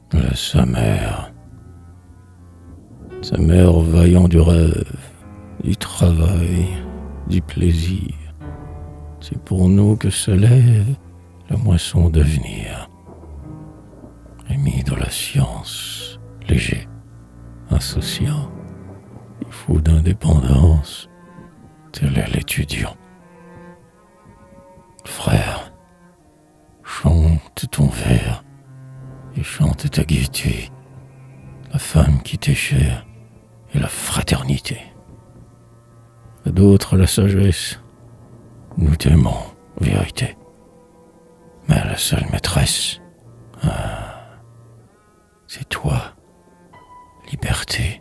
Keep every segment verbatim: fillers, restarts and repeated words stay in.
La sa mère. Sa mère vaillant du rêve, du travail, du plaisir. C'est pour nous que se lève la moisson d'avenir. Émis de la science, léger, insouciant, il faut d'indépendance, tel est l'étudiant. Frère, chante ton vers et chante ta gaieté, la femme qui t'est chère et la fraternité. À d'autres la sagesse, nous t'aimons, vérité. Mais la seule maîtresse, ah, c'est toi, liberté.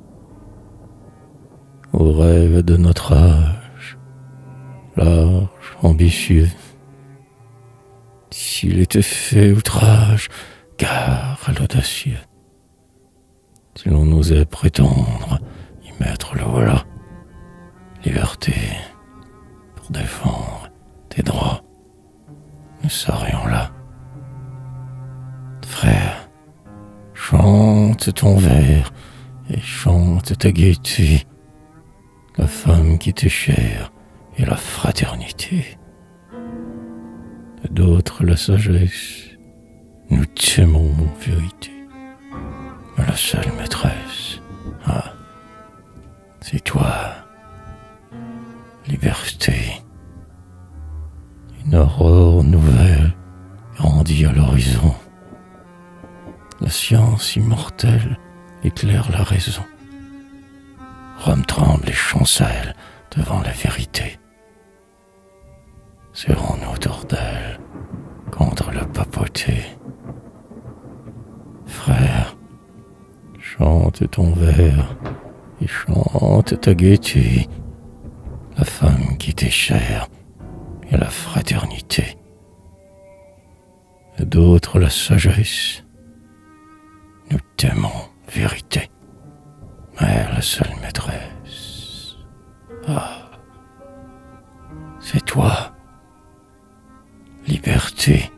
Au rêve de notre âge, large, ambitieux, s'il était fait outrage, gare à l'audacieux. Si l'on osait prétendre y mettre le voilà, liberté, pour défendre tes droits, nous serions là. Frère, chante ton vers et chante ta gaieté, la femme qui t'est chère et la fraternité. D'autres la sagesse, nous t'aimons en vérité. Mais la seule maîtresse, ah, c'est toi, liberté. Une aurore nouvelle grandit à l'horizon. La science immortelle éclaire la raison. Rome tremble et chancelle devant la vérité. Serrons-nous autour d'elle contre la papauté. Frère, chante ton vers et chante ta gaieté, la femme qui t'est chère et la fraternité. Et d'autres la sagesse, nous t'aimons, vérité, mais la seule maîtresse, ah, c'est toi, liberté.